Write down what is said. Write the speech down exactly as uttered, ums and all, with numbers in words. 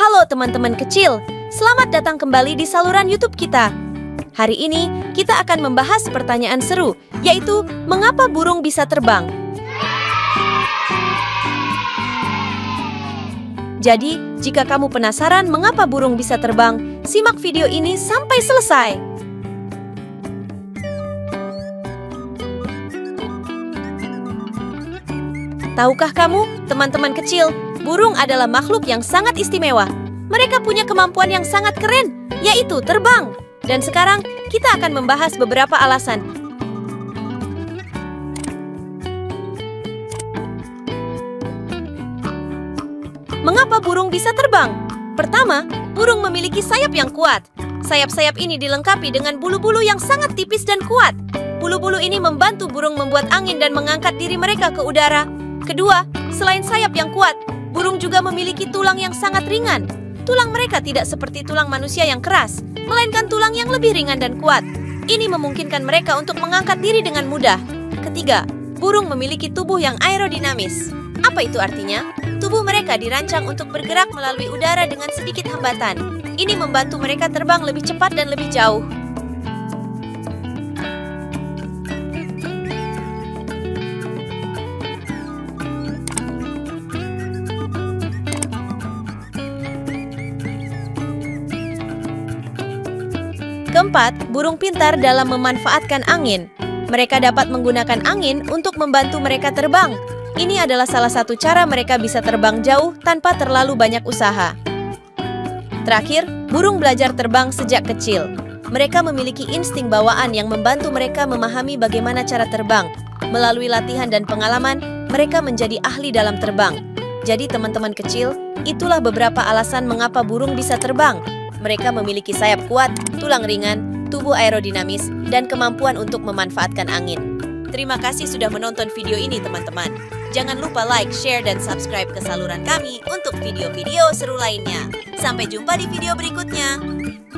Halo teman-teman kecil, selamat datang kembali di saluran YouTube kita. Hari ini kita akan membahas pertanyaan seru, yaitu mengapa burung bisa terbang? Jadi, jika kamu penasaran mengapa burung bisa terbang, simak video ini sampai selesai. Tahukah kamu, teman-teman kecil, burung adalah makhluk yang sangat istimewa. Mereka punya kemampuan yang sangat keren, yaitu terbang. Dan sekarang, kita akan membahas beberapa alasan. Mengapa burung bisa terbang? Pertama, burung memiliki sayap yang kuat. Sayap-sayap ini dilengkapi dengan bulu-bulu yang sangat tipis dan kuat. Bulu-bulu ini membantu burung membuat angin dan mengangkat diri mereka ke udara. Kedua, selain sayap yang kuat, burung juga memiliki tulang yang sangat ringan. Tulang mereka tidak seperti tulang manusia yang keras, melainkan tulang yang lebih ringan dan kuat. Ini memungkinkan mereka untuk mengangkat diri dengan mudah. Ketiga, burung memiliki tubuh yang aerodinamis. Apa itu artinya? Tubuh mereka dirancang untuk bergerak melalui udara dengan sedikit hambatan. Ini membantu mereka terbang lebih cepat dan lebih jauh. Keempat, burung pintar dalam memanfaatkan angin. Mereka dapat menggunakan angin untuk membantu mereka terbang. Ini adalah salah satu cara mereka bisa terbang jauh tanpa terlalu banyak usaha. Terakhir, burung belajar terbang sejak kecil. Mereka memiliki insting bawaan yang membantu mereka memahami bagaimana cara terbang. Melalui latihan dan pengalaman, mereka menjadi ahli dalam terbang. Jadi teman-teman kecil, itulah beberapa alasan mengapa burung bisa terbang. Mereka memiliki sayap kuat, tulang ringan, tubuh aerodinamis, dan kemampuan untuk memanfaatkan angin. Terima kasih sudah menonton video ini teman-teman. Jangan lupa like, share, dan subscribe ke saluran kami untuk video-video seru lainnya. Sampai jumpa di video berikutnya.